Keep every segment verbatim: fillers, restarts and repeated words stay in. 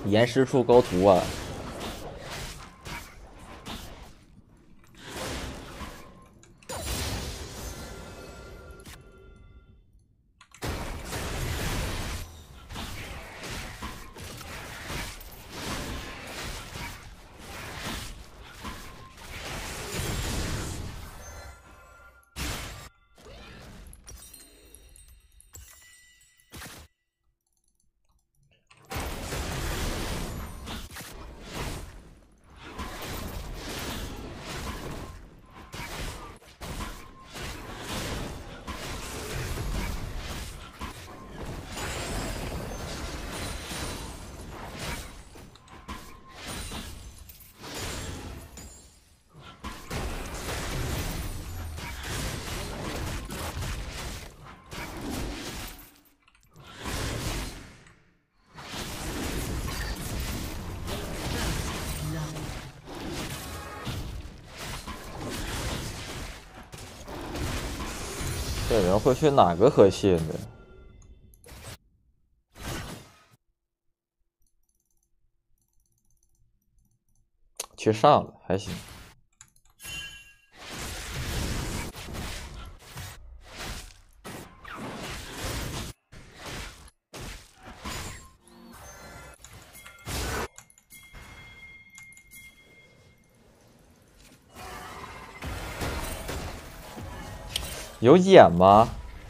岩石处高图啊！这人会去哪个河蟹的？去上了还行。有眼吗？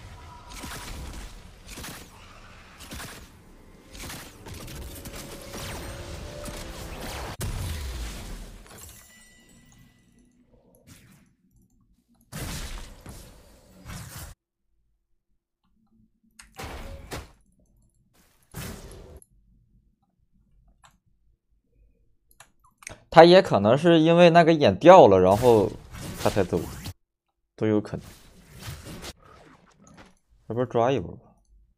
他也可能是因为那个眼掉了，然后他才走，都有可能。要不然抓一波吧。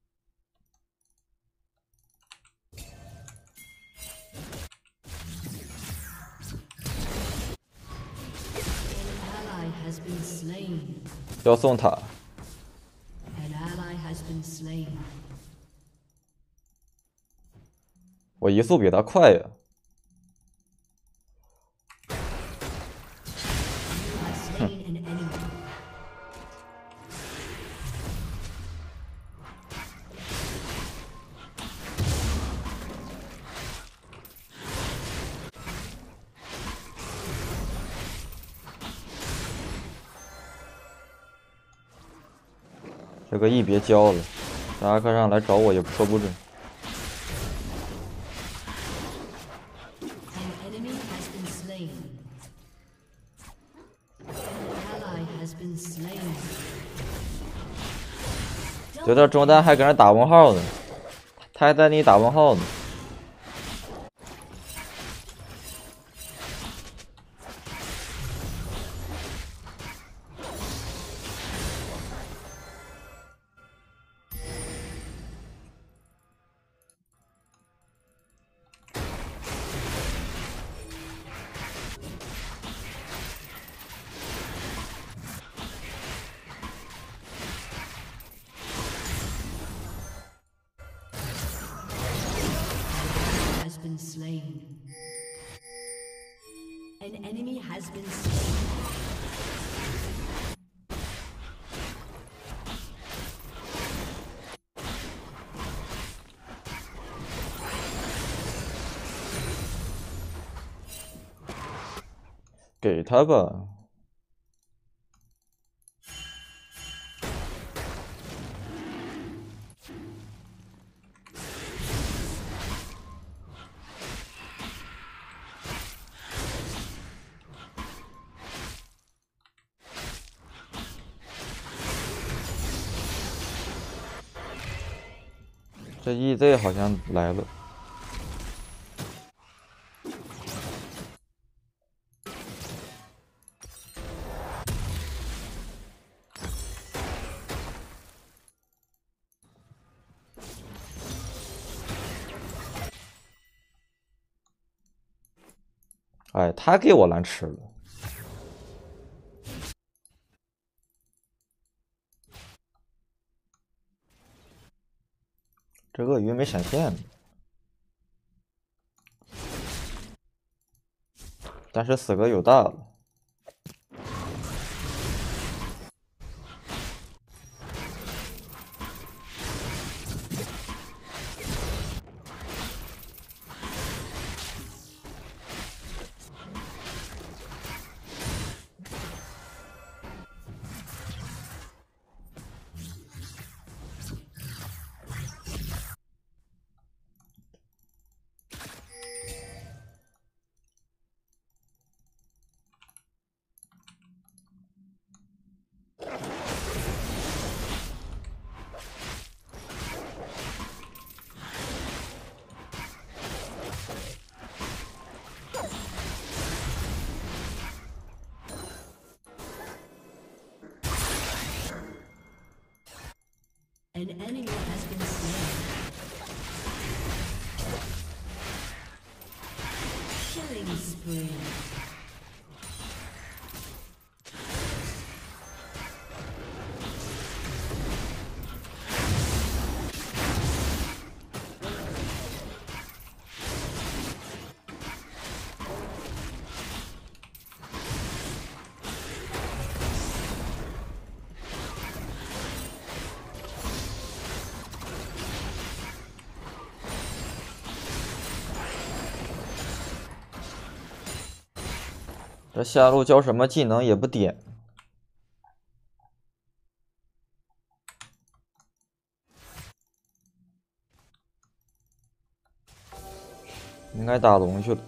要送塔。我移速比他快呀。这个 E 别交了，达克上来找我也说不准。觉得中单还搁那打问号呢，他还在那里打问号呢。给他吧。这 E Z 好像来了。哎，他给我蓝吃了。这鳄鱼没闪现。 但是死个有大了。 An enemy has been slain. Killing spree. 这下路教什么技能也不点，应该打龙去了。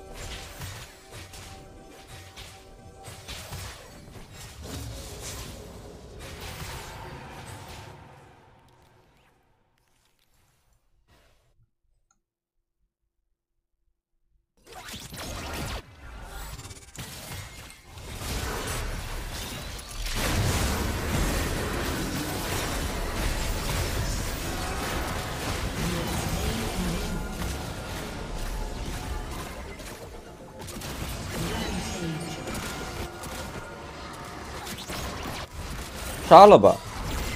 杀了吧，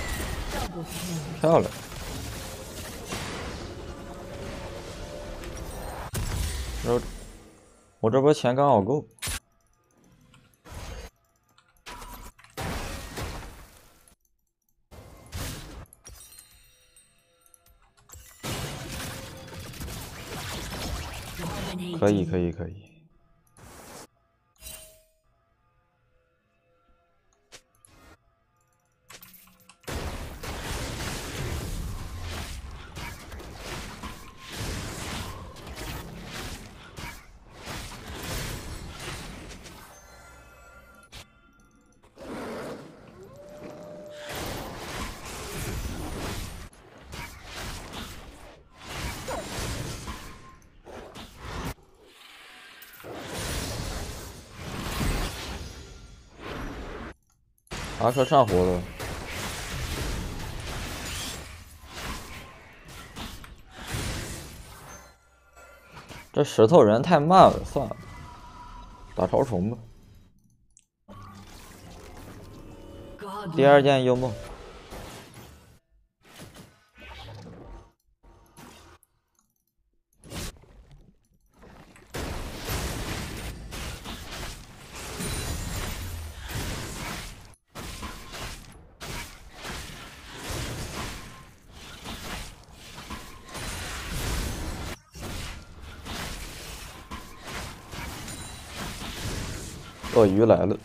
漂亮！我我这波钱刚好够。可以，可以，可以。 阿克上活了，这石头人太慢了，算了，打超虫吧。第二件幽梦，鳄鱼来了。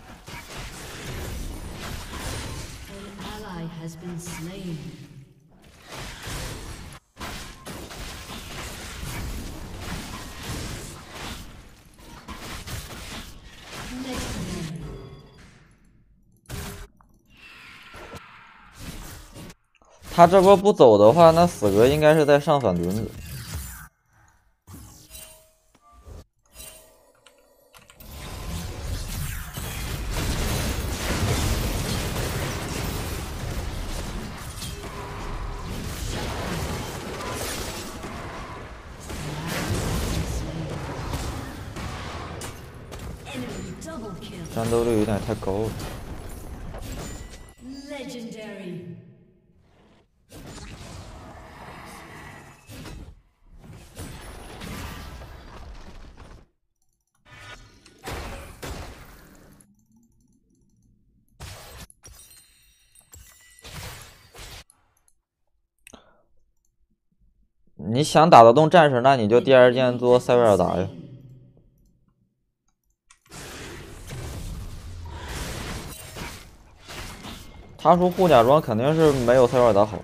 Has been slain. Legendary. 他这波不走的话，那死格应该是在上反轮子。战斗力有点太高了。 Legendary. 你想打得动战士，那你就第二件做塞维尔达呀。他说护甲装肯定是没有塞维尔达好。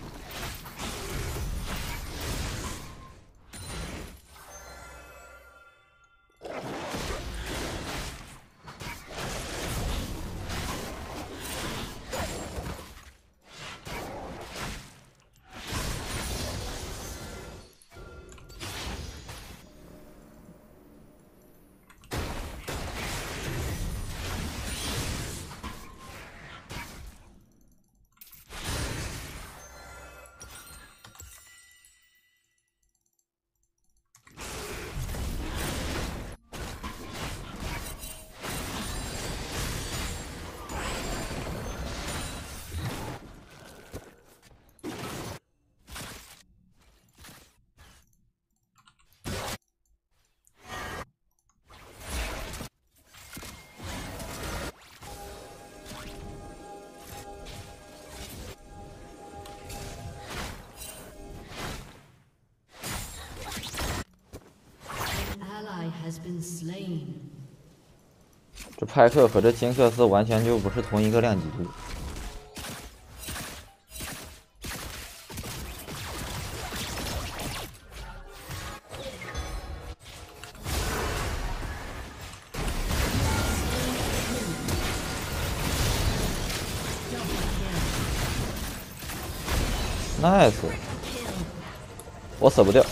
这派克和这金克斯完全就不是同一个量级。nice， 我死不掉。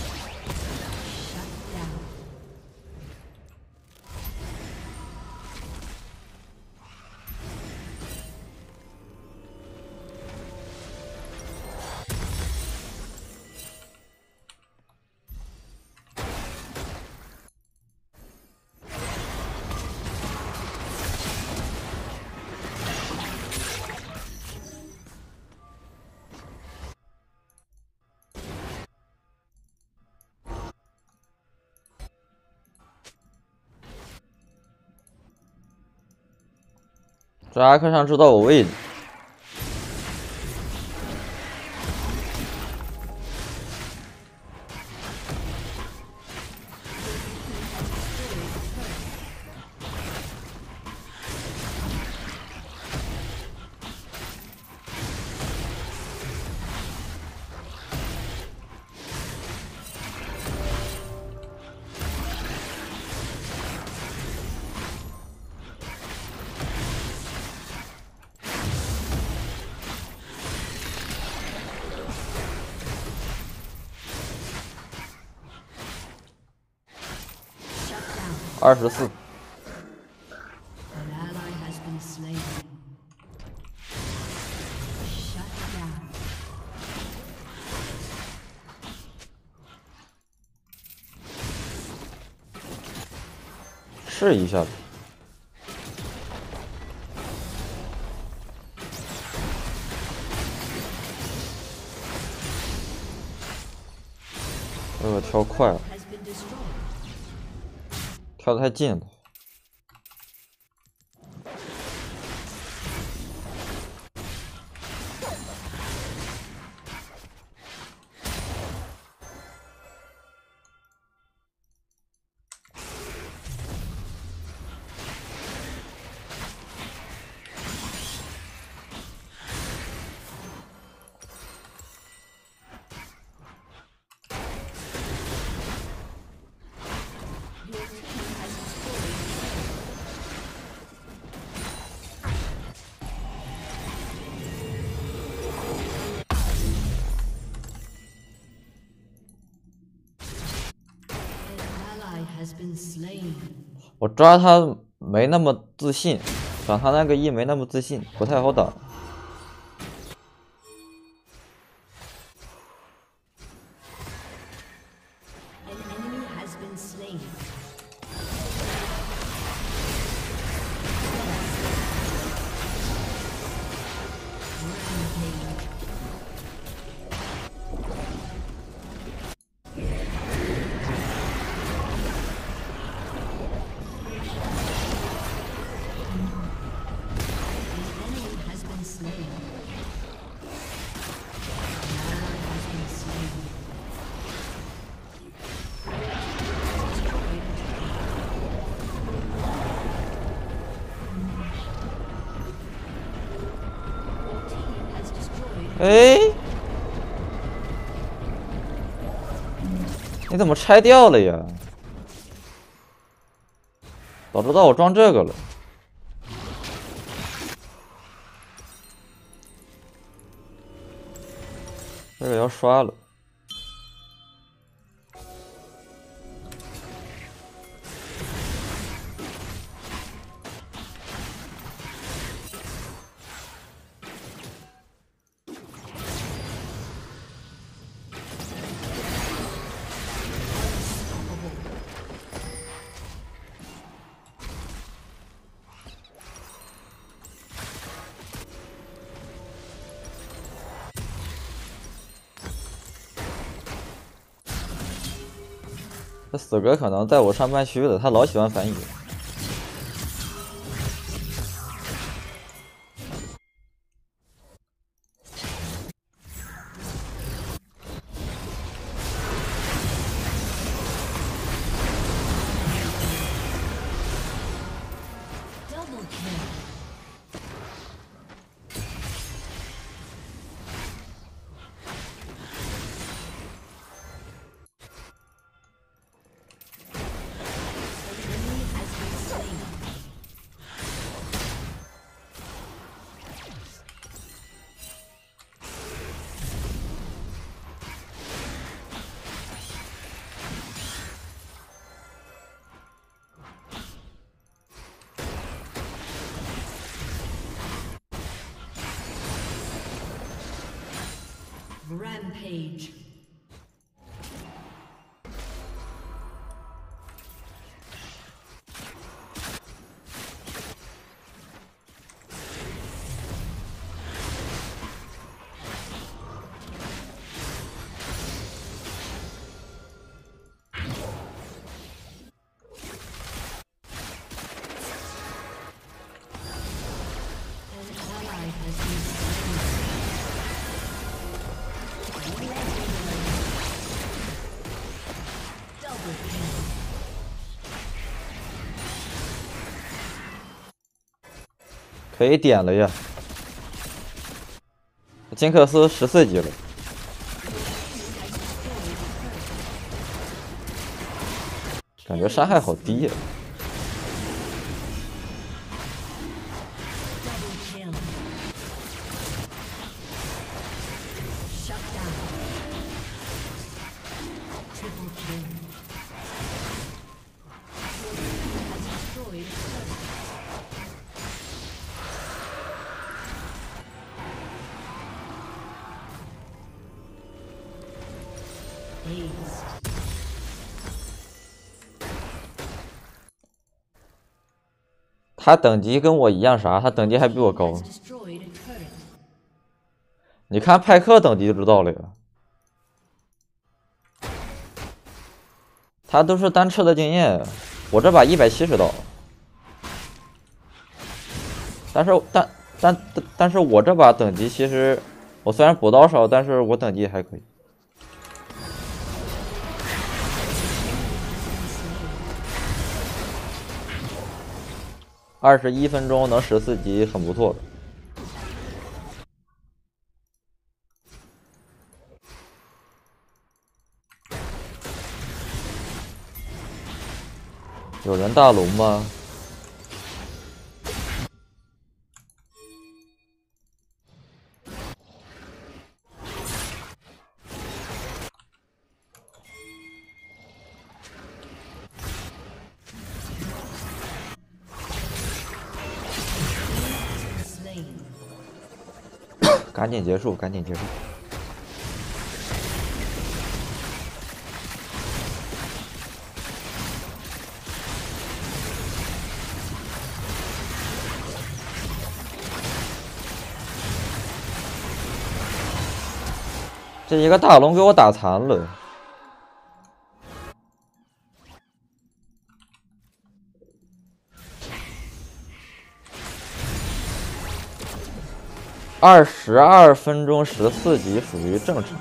这阿克上知道我位置。二十四。试一下。给我跳快了。跳得太近了。我抓他没那么自信，想他那个 E 没那么自信，不太好打。 哎，你怎么拆掉了呀？早知道我装这个了。这个要刷了。这死哥可能在我上半区的，他老喜欢反野。 Rampage. Double kill. 可以点了呀！金克斯十四级了，感觉伤害好低呀！ 他等级跟我一样啥？他等级还比我高。你看派克等级就知道了呀。他都是单吃的经验，我这把一百七十刀。但是但但但是我这把等级其实，我虽然补刀少，但是我等级还可以。 二十一分钟能十四级，很不错的。有人大龙吗？赶紧结束，赶紧结束。这一个大龙给我打残了。二十二分钟十四级属于正常。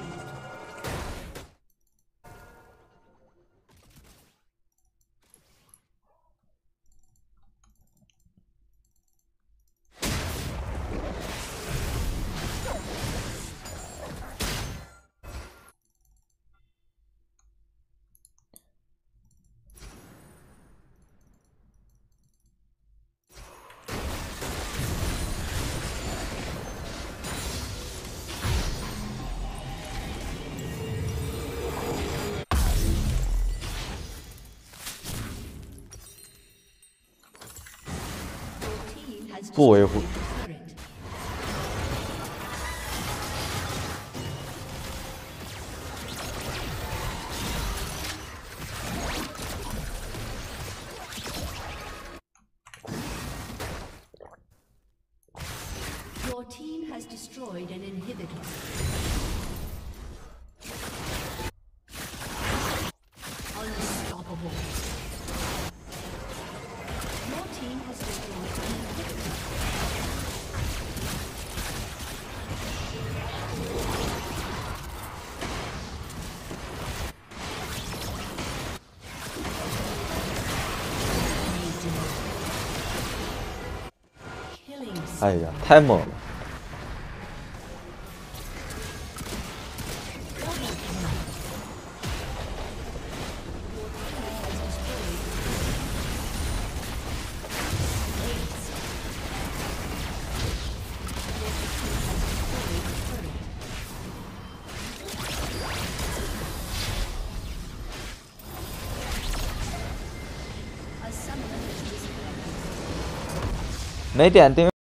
不维护。 Your team has destroyed an inhibitor. Unstoppable. Your team has destroyed an inhibitor. Killing. 哎呀，太猛了！ 没点订阅。